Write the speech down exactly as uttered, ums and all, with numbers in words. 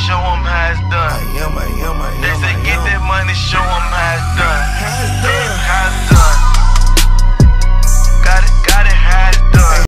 show them how it's done. I am, I am, I am. They